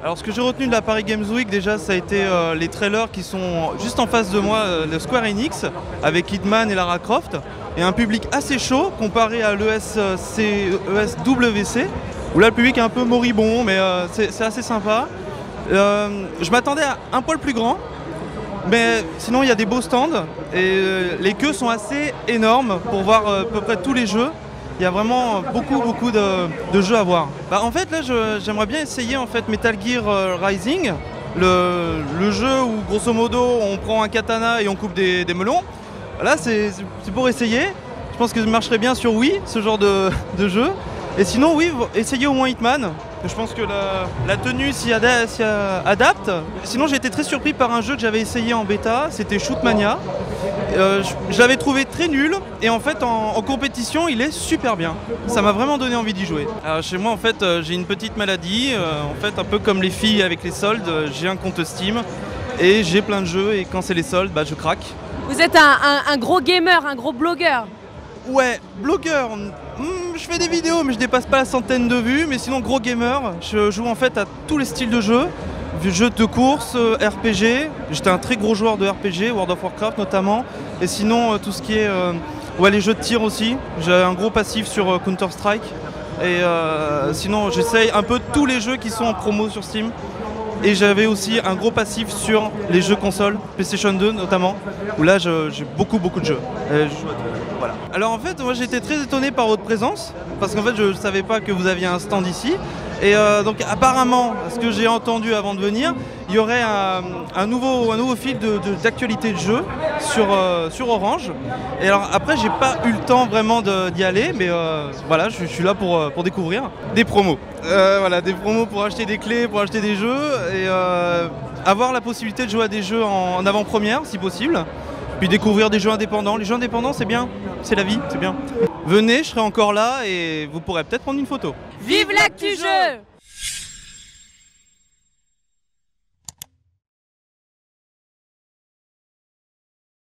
Alors ce que j'ai retenu de la Paris Games Week déjà ça a été les trailers qui sont juste en face de moi de Square Enix avec Hitman et Lara Croft et un public assez chaud comparé à l'ESWC où là le public est un peu moribond mais c'est assez sympa. Je m'attendais à un poil plus grand mais sinon il y a des beaux stands et les queues sont assez énormes pour voir à peu près tous les jeux. Il y a vraiment beaucoup de jeux à voir. En fait là j'aimerais bien essayer en fait Metal Gear Rising, le jeu où grosso modo on prend un katana et on coupe des melons. Là c'est pour essayer. Je pense que ça marcherait bien sur Wii ce genre de jeu. Et sinon oui, essayez au moins Hitman. Je pense que la tenue s'y adapte. Sinon j'ai été très surpris par un jeu que j'avais essayé en bêta, c'était Shootmania. Je l'avais trouvé très nul et en fait en compétition il est super bien. Ça m'a vraiment donné envie d'y jouer. Alors, chez moi en fait j'ai une petite maladie, en fait un peu comme les filles avec les soldes, j'ai un compte Steam et j'ai plein de jeux et quand c'est les soldes je craque. Vous êtes un gros gamer, un gros blogueur. Ouais, blogueur, je fais des vidéos mais je dépasse pas la centaine de vues, mais sinon gros gamer, je joue en fait à tous les styles de jeux. Jeux de course, RPG, j'étais un très gros joueur de RPG, World of Warcraft notamment, et sinon tout ce qui est les jeux de tir aussi, j'ai un gros passif sur Counter Strike, et sinon j'essaye un peu tous les jeux qui sont en promo sur Steam, et j'avais aussi un gros passif sur les jeux console, PlayStation 2 notamment, où là j'ai beaucoup de jeux. Voilà. Alors en fait moi j'étais très étonné par votre présence, parce qu'en fait je ne savais pas que vous aviez un stand ici. Et donc apparemment, ce que j'ai entendu avant de venir, il y aurait un nouveau fil d'actualité de jeu sur Orange. Et alors après, j'ai pas eu le temps vraiment d'y aller, mais voilà, je suis là pour découvrir des promos. Voilà, des promos pour acheter des clés, pour acheter des jeux et avoir la possibilité de jouer à des jeux en avant-première si possible. Puis découvrir des jeux indépendants. Les jeux indépendants, c'est bien, c'est la vie, c'est bien. Venez, je serai encore là et vous pourrez peut-être prendre une photo. Vive l'actu jeu!